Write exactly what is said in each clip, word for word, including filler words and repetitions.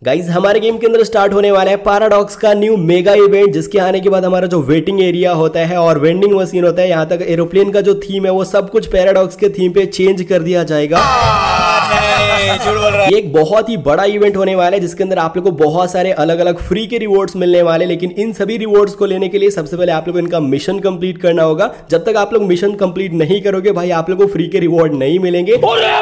Guys हमारे game के अंदर स्टार्ट होने वाला है पैराडॉक्स का न्यू मेगा इवेंट, जिसके आने के बाद हमारा जो वेटिंग एरिया होता है और वेंडिंग मशीन होता है, यहाँ तक एरोप्लेन का जो थीम है वो सब कुछ पैराडॉक्स के थीम पे चेंज कर दिया जाएगा। ये एक बहुत ही बड़ा इवेंट होने वाला है जिसके अंदर आप लोग को बहुत सारे अलग अलग फ्री के रिवॉर्ड्स मिलने वाले, लेकिन इन सभी रिवॉर्ड्स को लेने के लिए सबसे पहले आप लोग इनका मिशन कंप्लीट करना होगा। जब तक आप लोग मिशन कंप्लीट नहीं करोगे भाई आप लोग को फ्री के रिवॉर्ड नहीं मिलेंगे।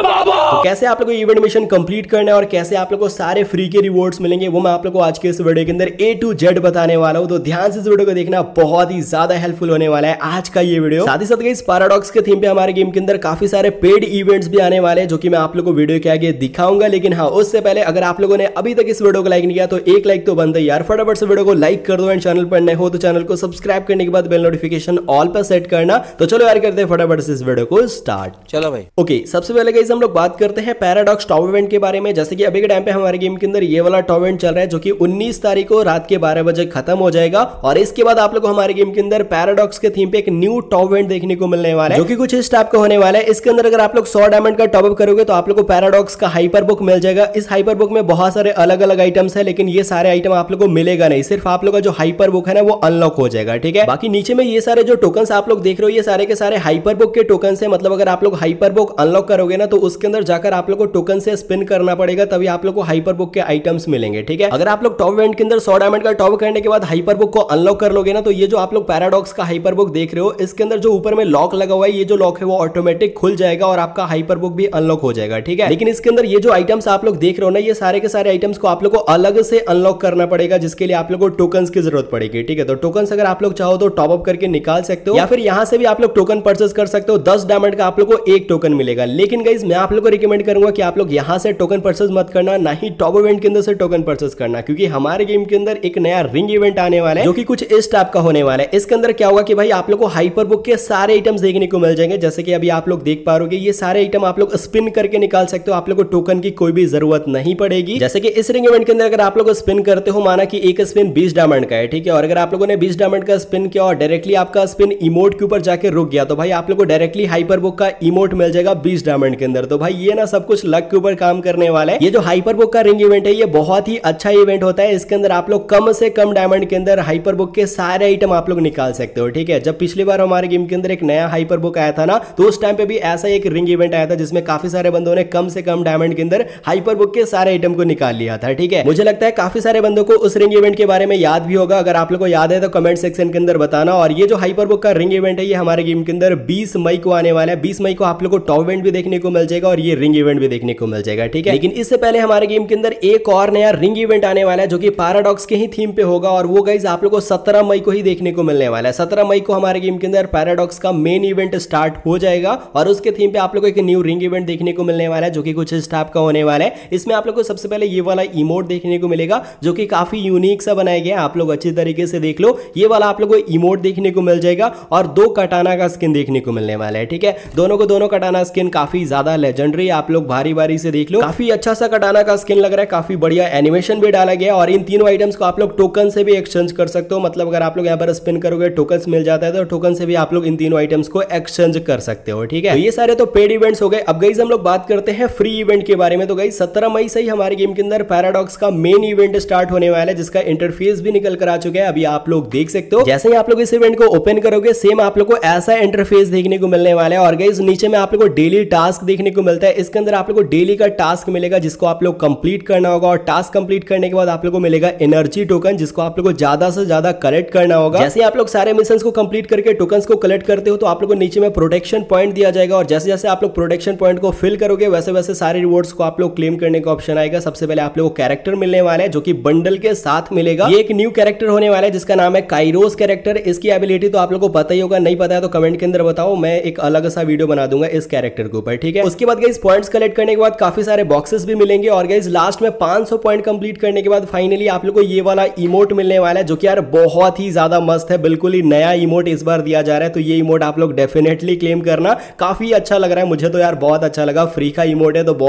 तो कैसे आप लोग को इवेंट मिशन कंप्लीट करना है और कैसे आप लोग को सारे फ्री के रिवॉर्ड्स मिलेंगे वो मैं आप लोग को आज के इस वीडियो के अंदर ए टू जेड बताने वाला हूं। तो ध्यान से इस वीडियो को देखना, बहुत ही ज्यादा हेल्पफुल होने वाला है आज का ये वीडियो। साथ ही साथ इस पैराडॉक्स के थीम पे हमारे गेम के अंदर काफी सारे पेड इवेंट्स भी आने वाले हैं जो कि मैं आप लोग को वीडियो के आगे दिखाऊंगा। लेकिन हाँ, उससे पहले अगर आप लोगों ने अभी तक इस वीडियो को लाइक नहीं किया तो एक लाइक तो बनता है यार, फटाफट से वीडियो को लाइक कर दो। एंड चैनल पर नए हो तो चैनल को सब्सक्राइब करने के बाद बेल नोटिफिकेशन ऑल पर सेट करना। तो चलो यार करते हैं फटाफट से इस वीडियो को स्टार्ट। चलो भाई ओके, सबसे पहले गाइस हम लोग बात करते हैं पैराडॉक्स टॉप इवेंट के बारे में। जैसे कि अभी के टाइम पे हमारे गेम के अंदर ये वाला टॉप इवेंट चल रहा है जो कि उन्नीस तारीख को रात के बारह बजे खत्म हो जाएगा और इसके बाद आप लोग को हमारे गेम के अंदर पैराडॉक्स के थीम पे एक न्यू टॉप इवेंट देखने को मिलने वाला है जो कि कुछ इस टाइप का होने वाला है। इसके अंदर अगर आप लोग सौ डायमंड का टॉप अप करोगे तो आप लोग को पैराडॉक्स का हाइपर बुक मिल जाएगा। इस हाइपर बुक में बहुत सारे अलग अलग आइटम्स है, लेकिन ये सारे आइटम आप लोग को मिलेगा नहीं, सिर्फ आप लोग का जो हाइपर बुक है ना वो अनलॉक हो जाएगा। ठीक है, बाकी नीचे में ये सारे जो टोकन्स आप लोग देख रहे हो ये सारे के सारे हाइपर बुक के टोकन्स है। मतलब अगर आप लोग हाइपर बुक अनलॉक करोगे ना तो उसके अंदर जाकर आप लोग को टोकन से स्पिन करना पड़ेगा, तभी आप लोग को हाइपर बुक के आइटम्स मिलेंगे। ठीक है, अगर आप लोग टॉप इवेंट के अंदर सौ डायमंड का टॉप करने के बाद हाइपर बुक को अनलॉक कर लोगे ना तो ये जो आप लोग पैराडॉक्स का हाइपर बुक देख रहे हो इसके अंदर जो ऊपर में लॉक लगा हुआ है, ये जो लॉक है वो ऑटोमेटिक खुल जाएगा और आपका हाइपर बुक भी अनलॉक हो जाएगा। ठीक है, लेकिन इसके अंदर ये जो आइटम्स आप लोग देख रहे हो ना ये सारे के सारे आइटम्स को आप लोग को अलग से अनलॉक करना पड़ेगा, जिसके लिए आप लोग को टोकन्स की जरूरत पड़ेगी। ठीक है, तो टोकन्स अगर आप लोग चाहो तो टॉप अप करके निकाल सकते हो या फिर यहां से भी आप लोग टोकन परचेस कर सकते हो। दस डायमंड का आप लोग को एक टोकन मिलेगा। लेकिन गाइस मैं आप लोग को रिकमेंड करूंगा कि आप लोग यहां से टोकन परचेस मत करना, ना ही टॉप इवेंट के अंदर से टोकन परचेस करना, क्योंकि हमारे गेम के अंदर एक नया रिंग इवेंट आने वाला है जो कि कुछ इस टाइप का होने वाला है। इसके अंदर क्या होगा कि भाई आप लोग को हाइपर बुक के सारे आइटम्स देखने को मिल जाएंगे। जैसे कि अभी आप लोग देख पा रहे हो ये सारे आइटम आप लोग स्पिन करके निकाल सकते हो, आप लोग को टोकन की कोई भी जरूरत नहीं पड़ेगी। जैसे कि इस रिंग इवेंट के अंदर अगर आप लोग स्पिन करते हो, माना कि एक स्पिन बीस डायमंड का है, ठीक है, और अगर आप लोगों ने बीस डायमंड का स्पिन किया और डायरेक्टली आपका स्पिन इमोट के ऊपर जाके रुक गया तो भाई आप लोग को डायरेक्टली हाइपर बुक का इमोट मिल जाएगा बीस डायमंड के अंदर। तो भाई ये ना सब कुछ लक के ऊपर काम करने वाला है। ये जो हाइपर बुक का रिंग इवेंट है ये बहुत ही अच्छा इवेंट होता है। इसके अंदर आप लोग कम से कम डायमंड के अंदर हाइपर बुक के सारे आइटम आप लोग निकाल सकते हो। ठीक है, जब पिछली बार हमारे गेम के अंदर एक नया हाइपर बुक आया था ना तो उस टाइम पे भी ऐसा एक रिंग इवेंट आया था जिसमें काफी सारे बंदों ने कम से कम डायमंड के अंदर हाइपर बुक के सारे आइटम को निकाल लिया था। ठीक है, मुझे लगता है काफी सारे बंदों को उस रिंग इवेंट के बारे में याद भी होगा। अगर आप लोग को याद है तो कमेंट सेक्शन के अंदर बताना। और ये जो हाइपर बुक का रिंग इवेंट है ये हमारे गेम के अंदर बीस मई को आने वाला है। बीस मई को आप लोग को टॉप इवेंट भी देखने को मिल जाएगा और ये रिंग इवेंट भी देखने को मिल जाएगा। ठीक है, लेकिन इससे पहले हमारे गेम के अंदर एक और नया रिंग इवेंट आने वाला है जो कि पैराडॉक्स के ही थीम पे होगा और वो गाइस आप लोग को सत्रह मई को ही देखने को मिलने वाला है। सत्रह मई को हमारे गेम के अंदर पैराडॉक्स का मेन इवेंट स्टार्ट हो जाएगा और उसके थीम पे आप लोग को एक न्यू रिंग इवेंट देखने को मिलने वाला है जो कि कुछ इस टाइप का होने वाला है। इसमें आप लोग को सबसे पहले ये वाला इमोट देखने को मिलेगा जो कि काफी यूनिक सा बनाया गया है। आप लोग अच्छी तरीके से देख लो, ये वाला आप लोग को इमोट देखने को मिल जाएगा और दो कटाना का स्किन देखने को मिलने वाला है। ठीक है, दोनों को दोनों कटाना स्किन काफी ज्यादा लेजेंडरी, आप लोग भारी भारी से देख लो, काफी अच्छा सा कटाना का स्किन लग रहा है, काफी बढ़िया एनिमेशन भी डाला गया और इन तीनों आइटम्स को आप लोग टोकन से भी एक्सचेंज कर सकते हो। मतलब अगर आप लोग यहाँ पर स्पिन करोगे टोकन मिल जाता है तो टोकन से भी आप लोग इन तीनों आइटम्स को एक्सचेंज कर सकते हो। ठीक है, तो ये सारे तो पेड इवेंट्स हो गए। अब गाइस हम लोग बात करते हैं फ्री इवेंट के बारे में। तो गाइस सत्रह मई से ही हमारे गेम के अंदर पैराडॉक्स का मेन इवेंट स्टार्ट होने वाला है जिसका इंटरफेस भी निकल कर आ चुका है, अभी आप लोग देख सकते हो। जैसे ही आप लोग इस इवेंट को ओपन करोगे सेम आप लोग को ऐसा इंटरफेस देखने को मिलने वाला है और गाइस नीचे में आप लोग को डेली टास्क देखने को मिलता है। इसके अंदर आप लोग को डेली का टास्क मिलेगा जिसको आप लोग कंप्लीट करना होगा और टास्क कंप्लीट करने के बाद आप लोग को मिलेगा एनर्जी टोकन जिसको आप लोग को ज्यादा से ज्यादा कलेक्ट करना होगा। जैसे आप लोग सारे मिशंस को कंप्लीट करके टोकन्स को कलेक्ट करते हो तो आप लोग को नीचे में प्रोटेक्शन पॉइंट दिया जाएगा और जैसे जैसे आप लोग प्रोटेक्शन पॉइंट को फिल करोगे वैसे वैसे सारे रिवॉर्ड्स को आप लोग क्लेम करने का ऑप्शन आएगा। सबसे पहले आप लोग को कैरेक्टर मिलने वाला है जो कि बंडल के साथ मिलेगा। ये एक न्यू कैरेक्टर होने वाला है जिसका नाम है काइरोस कैरेक्टर। इसकी एबिलिटी तो आप लोग को पता ही होगा, नहीं पता है तो कमेंट के अंदर बताओ, मैं एक अलग सा वीडियो बना दूंगा इस कैरेक्टर के ऊपर। ठीक है, उसके बाद गाइस पॉइंट्स कलेक्ट करने के बाद काफी सारे बॉक्सेस भी मिलेंगे और गाइस लास्ट में पाँच सौ पॉइंट कंप्लीट करने के बाद फाइनली आप लोग को ये वाला इमोट मिलने वाला है जो कि यार बहुत ही ज्यादा मस्त है, बिल्कुल ही नया इमोट इस बार दिया जा रहा है। तो ये इमोट आप लोग डेफिनेटली क्लेम करना, काफी अच्छा लग रहा है मुझे तो यार, बहुत अच्छा लगा। फ्री का इमोट है तो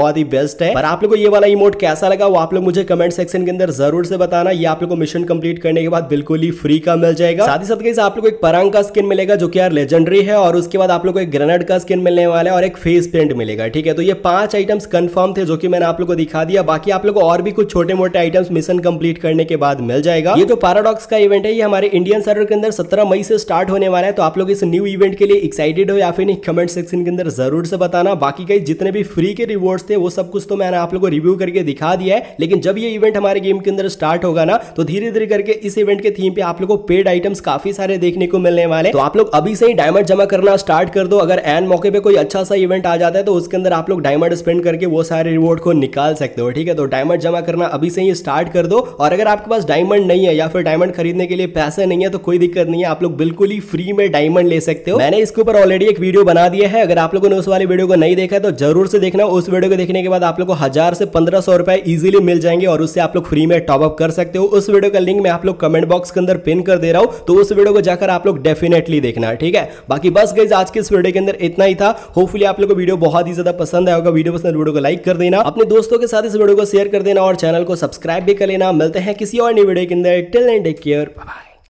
बहुत ही बेस्ट है। पर आप लोग को ये वाला इमोट कैसा लगा वो आप लोग मुझे कमेंट सेक्शन के अंदर जरूर से बताना। ये आप लोग को मिशन कंप्लीट करने के बाद बिल्कुल ही फ्री का मिल जाएगा। साथ ही साथ गाइस आप लोग को एक परंग का स्किन मिलेगा जो कि यार लेजेंडरी है, और उसके बाद आप लोग को एक ग्रेनेड का स्किन मिलने वाला है और एक फेस पेंट मिलेगा। ठीक है, तो ये पांच आइटम्स कंफर्म थे जो कि मैंने आप लोग को दिखा दिया। बाकी आप लोग को और भी कुछ छोटे मोटे आइटम्स मिशन कंप्लीट करने के बाद मिल जाएगा। ये जो पैराडॉक्स का इवेंट है ये हमारे इंडियन सर्वर के अंदर सत्रह मई से स्टार्ट होने वाला है। तो आप लोग इस न्यू इवेंट के लिए एक्साइटेड हो या फिर नहीं, कमेंट सेक्शन के अंदर जरूर से बताना। बाकी गाइस जितने भी फ्री के रिवॉर्ड्स थे वो सब कुछ तो मैंने आप लोग को रिव्यू करके दिखा दिया है, लेकिन जब ये इवेंट हमारे गेम के अंदर स्टार्ट होगा ना तो धीरे धीरे करके इस इवेंट के थीम पे आप लोग को पेड आइटम्स काफी सारे देखने को मिलने वाले। तो आप लोग अभी से ही डायमंड जमा करना स्टार्ट कर दो। अगर एन मौके पे कोई अच्छा सा इवेंट आ जाता है तो उसके अंदर आप लोग डायमंड स्पेंड करके वो सारे रिवॉर्ड को निकाल सकते हो। ठीक है, तो डायमंड जमा करना अभी से ही स्टार्ट कर दो। और अगर आपके पास डायमंड नहीं है या फिर डायमंड खरीदने के लिए पैसे नहीं है तो कोई दिक्कत नहीं है, आप लोग बिल्कुल ही फ्री में डायमंड ले सकते हो। मैंने इसके ऊपर ऑलरेडी एक वीडियो बना दिया है, अगर आप लोगों ने उस वाली वीडियो को नहीं देखा है तो जरूर से देखना। उस वीडियो को देखने के बाद आप लोग को हजार से पंद्रह सौ रुपए इजीली मिल जाएंगे और उससे आप लोग फ्री में टॉप अप कर सकते हो। उस वीडियो का लिंक मैं आप लोग कमेंट बॉक्स के अंदर पिन कर दे रहा हूं, तो उस वीडियो को जाकर आप लोग डेफिनेटली देखना। ठीक है, बाकी बस गाइस आज के इस वीडियो के अंदर इतना ही था। होपफुली आप लोग को वीडियो बहुत ही ज्यादा पसंद आएगा। वीडियो पसंद वीडियो को लाइक कर देना, अपने दोस्तों के साथ इस वीडियो को शेयर कर देना और चैनल को सब्सक्राइब भी कर लेना। मिलते हैं किसी और नई वीडियो के अंदर। Till then take care, bye bye.